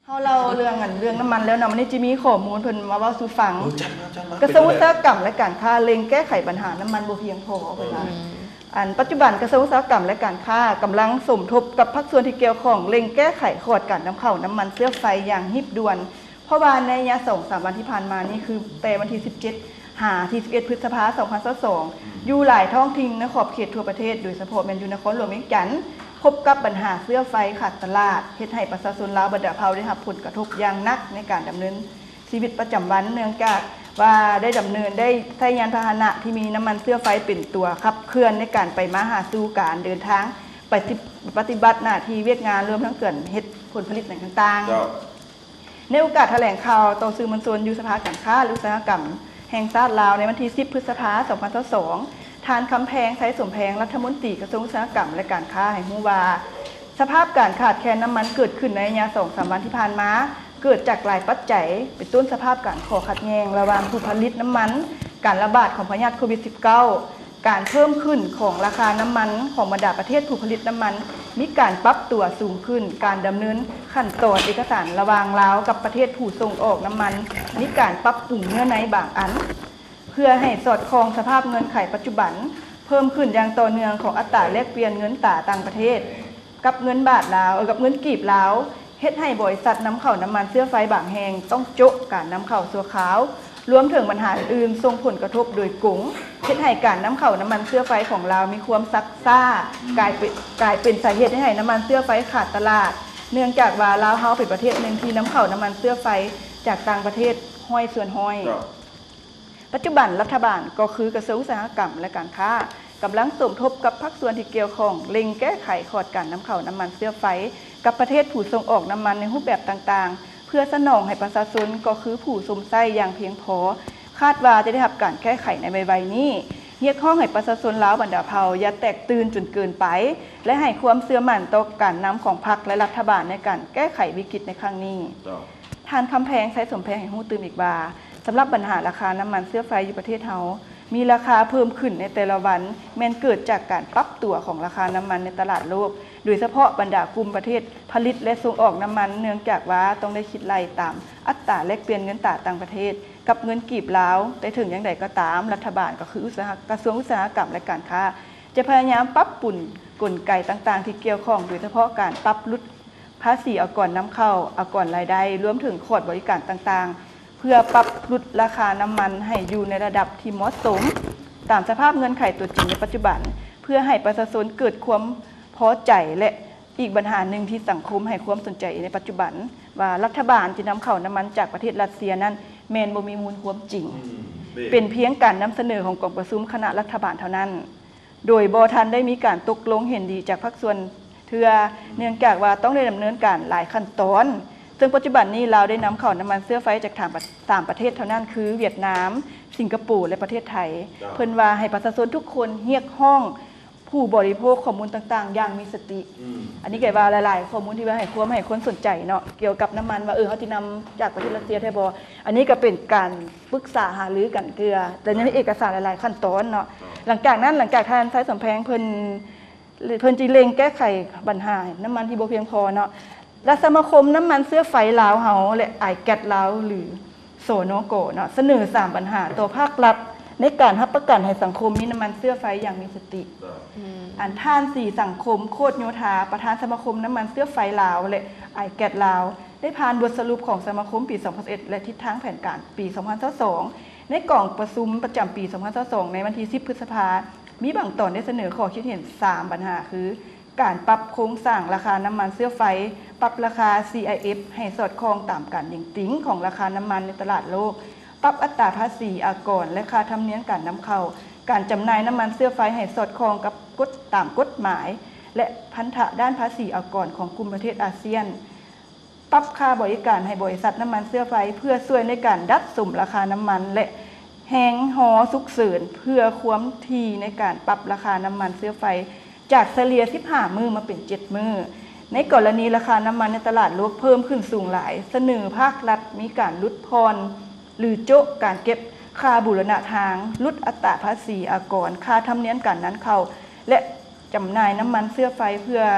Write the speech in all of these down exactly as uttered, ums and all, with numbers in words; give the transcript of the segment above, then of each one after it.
เขาเราเรื่องอันเรื่องน้ำมันแล้วเนาะมันนี่จะมีข้อมูลเพิ่นมาเว้าสู่ฟังกระทรวงอุตสาหกรรมและการค้าเล็งแก้ไขปัญหาน้ำมันบ่เพียงพอเพิ่นว่าอันปัจจุบันกระทรวงอุตสาหกรรมและการค้ากำลังสมทบกับภาคส่วนที่เกี่ยวข้องเล็งแก้ไขขอดการนำเข้าน้ำมันเชื้อไฟอย่างรีบด่วนเพราะว่าในระยะ สองถึงสาม วันที่ผ่านมานี่คือแต่วันที่สิบเจ็ดหาที่สิบเอ็ดพฤษภาคมสองพันยี่สิบสองอยู่หลายท้องถิ่นในขอบเขตทั่วประเทศโดยเฉพาะแม่นอยู่นครหลวงเวียงจันทน์พบกับปัญหาเสื้อไฟขาดตลาดเฮ็ดให้ประชาชนลาวบรรดาเผ่าได้รับผลกระทบอย่างหนักในการดำเนินชีวิตประจำวันเนื่องจากว่าได้ดำเนินได้ใช้ยานพาหนะที่มีน้ำมันเสื้อไฟเป็นตัวขับเคลื่อนในการไปมาหาสู่การเดินทางไปปฏิบัติหน้าที่เวียกงานรวมทั้งเกิดเฮ็ดผลผลิตต่างๆในโอกาสแถลงข่าวต่อสื่อมวลชนอยู่สภาการค้าหรืออุตสาหกรรมแห่งชาติลาวในวันที่สิบพฤษภาคมสองพันยี่สิบสองทานคำแพงไทยสมแพงรัฐมนตรีกระทรวงอุตสาหกรรมและการค้าให้ฮู้ว่าสภาพการขาดแคลนน้ำมันเกิดขึ้นในระยะ สองถึงสาม วันที่ผ่านมาเกิดจากหลายปัจจัยเป็นต้นสภาพการขอขัดแย้งระหว่างผู้ผลิตน้ำมันการระบาดของพยาธิโควิด สิบเก้า การเพิ่มขึ้นของราคาน้ำมันของบรรดาประเทศผู้ผลิตน้ำมันมีการปรับตัวสูงขึ้นการดำเนินขั้นตอนเอกสารระหว่างลาวกับประเทศผู้ส่งออกน้ำมันมีการปรับปรุงเนื้อในบางอันเพื่อให้สอดคล้องสภาพเงินไขปัจจุบันเพิ่มขึ้นอย่างต่อเนื่องของอัตราแลกเปลี่ยนเงินตราต่างประเทศกับเงินบาทลาวกับเงินกีบลาวเฮ็ดให้บริษัทนำเข้าน้ำมันเสื้อไฟบางแห่งต้องโจะการนำเข้าสัวขาวรวมถึงปัญหาอื่นส่งผลกระทบโดยกงเฮ็ดให้การนำเข้าน้ำมันเสื้อไฟของลาวมีความซักซ่ากลายเป็นกลายเป็นสาเหตุให้น้ำมันเสื้อไฟขาดตลาดเนื่องจากว่าลาวเฮาเป็นประเทศหนึ่งที่นำเข้าน้ำมันเสื้อไฟจากต่างประเทศห้อยส่วนห้อยปัจจุบันรัฐบาลก็คือกระทรวงอุตสาหกรรมและการค้ากำลังสมทบกับภาคส่วนที่เกี่ยวข้องเล็งแก้ไขขอดการนำเข้าน้ำมันเสื้อไฟกับประเทศผู้ส่งออกน้ำมันในรูปแบบต่างๆเพื่อสนองให้ประชาชนก็คือผู้สมไส้อย่างเพียงพอคาดว่าจะได้รับการแก้ไขในไวๆนี้เรียกร้องให้ประชาชนลาวบรรดาเผ่าอย่าแตกตื่นจนเกินไปและให้ความเชื่อมั่นต่อการนำของพรรคและรัฐบาลในการแก้ไขวิกฤตในครั้งนี้ท่านคำแพงใช้สมแพงให้ฮู้ตื่นอีกว่าสำหรับปัญหาราคาน้ำมันเสื้อไฟอยู่ประเทศเฮามีราคาเพิ่มขึ้นในแต่ละวันแม้นเกิดจากการปรับตัวของราคาน้ำมันในตลาดโลกโดยเฉพาะบรรดากลุ่มประเทศผลิตและส่งออกน้ำมันเนื่องจากว่าต้องได้คิดไล่ตามอัตราแลกเปลี่ยนเงินตราต่างประเทศกับเงินกีบลาวแต่ถึงอย่างใดก็ตามรัฐบาลก็คืออุตสาหกระทรวงอุตสาหกรรมและการค้าจะพยายามปรับปรุงกลไกต่างๆที่เกี่ยวข้องโดยเฉพาะการปรับลดภาษีอากรนำเข้าอากรรายได้รวมถึงคอร์สบริการต่างๆเพื่อปรับลดราคาน้ำมันให้อยู่ในระดับที่เหมาะสมตามสภาพเงื่อนไขตัวจริงในปัจจุบันเพื่อให้ประชาชนเกิดความพอใจและอีกปัญหาหนึ่งที่สังคมให้ความสนใจในปัจจุบันว่ารัฐบาลจะนำเข้าน้ำมันจากประเทศรัสเซียนั้นแมนบ่มีมูลความจริงเป็นเพียงการนำเสนอของกองประชุมคณะรัฐบาลเท่านั้นโดยบ่ทันได้มีการตกลงเห็นดีจากภาคส่วนเทื่อเนื่องจากว่าต้องได้ดำเนินการหลายขั้นตอนซึ่งปัจจุบันนี้เราได้นำเข้าน้ำมันเสื้อไฟจากสามประเทศเท่านั้นคือเวียดนามสิงคโปร์และประเทศไทยเพิ่นว่าให้ประชาชนทุกคนเรียกร้องผู้บริโภคข้อมูลต่างๆอย่างมีสติอันนี้ก็ว่าหลายๆข้อมูลที่ว่าให้ความให้คนสนใจเนาะเกี่ยวกับน้ำมันว่าเออเขาที่นำจากประเทศรัสเซียแท้บ่อันนี้ก็เป็นการปรึกษาหารือกันเกือแต่ในเอกสารหลายๆขั้นตอนเนาะหลังจากนั้นหลังจากท่านไทยสมแพงเพิ่นเพิ่นจิเล็งแก้ไขปัญหาน้ำมันที่บ่เพียงพอเนาะและสมาคมน้ำมันเสื้อไฟลาวเฮาและไอแกดลาวหรือโซโนโกเนาะเสนอสามปัญหาต่อภาครัฐในการรับประกันให้สังคมมีน้ำมันเสื้อไฟอย่างมีสติอันท่านสี่สังคมโคตรโยธาประธานสมาคมน้ำมันเสื้อไฟลาวและไอแกดลาวได้ผ่านบทสรุปของสมาคมปีสองพันสิบเอ็ดและทิศทางแผนการปีสองพันยี่สิบสองในกล่องประชุมประจำปีสองพันยี่สิบสองในวันที่สิบพฤษภาคมมีบางตอนได้เสนอข้อคิดเห็นสามปัญหาคือการปรับโครงสร้างราคาน้ำมันเสื้อไฟปรับราคา ซี ไอ เอฟ ให้สอดคล้องตามการดิ่งติ้งของราคาน้ำมันในตลาดโลกปรับอัตราภาษีอากรและค่าธรรมเนียมการนำเข้าการจำหน่ายน้ำมันเสื้อไฟให้สอดคล้องกับกฎตามกฎหมายและพันธะด้านภาษีอากรของกลุ่มประเทศอาเซียนปรับค่าบริการให้บริษัทน้ำมันเสื้อไฟเพื่อช่วยในการดัดสุ่มราคาน้ำมันและแหงหอสุกเสริญเพื่อความถี่ในการปรับราคาน้ำมันเสื้อไฟจากเฉลี่ยสิบห้ามื้อมาเป็นเจ็ดมื้อในกรณีราคาน้ำมันในตลาดโลกเพิ่มขึ้นสูงหลายเสนอภาครัฐมีการลดพรหรือโจ๊ะการเก็บค่าบูรณะทางลดอัตราภาษีอากรค่าธรรมเนียมการนั้นเข้าและจำหน่ายน้ำมันเสื้อไฟเพื่อ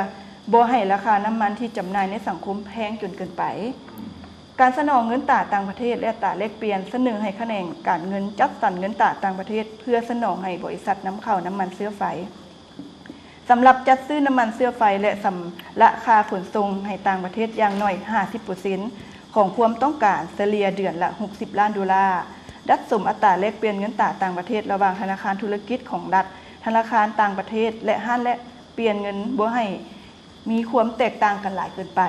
บ่ให้ราคาน้ำมันที่จำหน่ายในสังคมแพงจนเกินไปการสนองเงินตราต่างประเทศและอัตราแลกเปลี่ยนเสนอให้คะแนนการเงินจัดสรรเงินตราต่างประเทศเพื่อสนองให้บริษัทนำเข้าน้ำมันเชื้อไฟสำหรับจัดซื้อน้ำมันเชื้อไฟและสำราคาขนส่งให้ต่างประเทศอย่างน้อย ห้าสิบเปอร์เซ็นต์ ของความต้องการเฉลี่ยเดือนละหกสิบล้านดอลลาร์ดัดสมอัตราแลกเปลี่ยนเงินตราต่างประเทศระหว่างธนาคารธุรกิจของรัฐธนาคารต่างประเทศและห้างและเปลี่ยนเงินบ่ให้มีความแตกต่างกันหลายเกินไป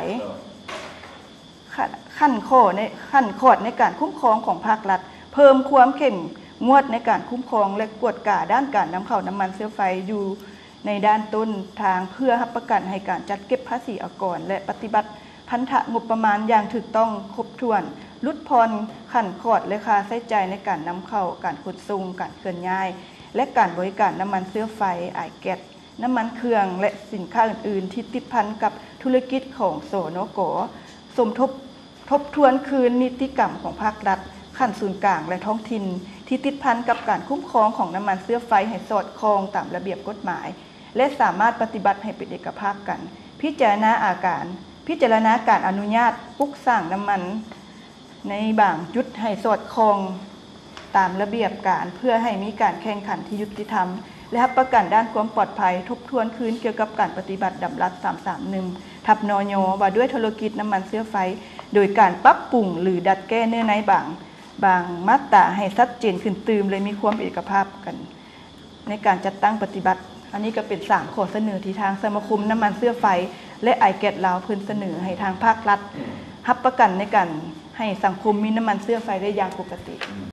ขั้นข้อในขั้นขอดในการคุ้มครองของภาครัฐเพิ่มความเข้มงวดในการคุ้มครองและกวดก่าด้านการนำเข้าน้ำมันเชื้อไฟอยู่ในด้านต้นทางเพื่อรับประกันให้การจัดเก็บภาษีอากรและปฏิบัติพันธะงบประมาณอย่างถูกต้องครบถ้วนลดพรขั้นขอดและค่าใช้จ่ายในการนำเข้าการขนส่งการเคลื่อนย้ายและการบริการน้ำมันเชื้อไฟไอแก๊สน้ำมันเครื่องและสินค้าอื่นๆที่ติดพันกับธุรกิจของสนก.สมทบทบทวนคืนนิติกรรมของภาครัฐขั้นศูนย์กลางและท้องถิ่นที่ติดพันกับการคุ้มครองของน้ำมันเชื้อไฟให้สอดคล้องตามระเบียบกฎหมายและสามารถปฏิบัติให้เป็นเอกภาพกันพิจารณาอาการพิจารณาการอนุญาตปลุกสร้างน้ำมันในบางจุดให้สอดคล้องตามระเบียบการเพื่อให้มีการแข่งขันที่ยุติธรรมและรับประกันด้านความปลอดภัยทบทวนคืนเกี่ยวกับการปฏิบัติดำรัสสามสามหนึ่งทับนยว่าด้วยธุรกิจน้ำมันเชื้อไฟโดยการปรับปรุงหรือดัดแก้เนื้อในบางบางมาตราให้ชัดเจนขึ้นตื่มเลยมีความเอกภาพกันในการจัดตั้งปฏิบัติอันนี้ก็เป็นสามข้อเสนอที่ทางสมาคมน้ำมันเชื้อไฟและไอแก๊สลาวเพิ่นเสนอให้ทางภาครัฐรับประกันในการให้สังคมมีน้ำมันเชื้อไฟได้อย่างปกติ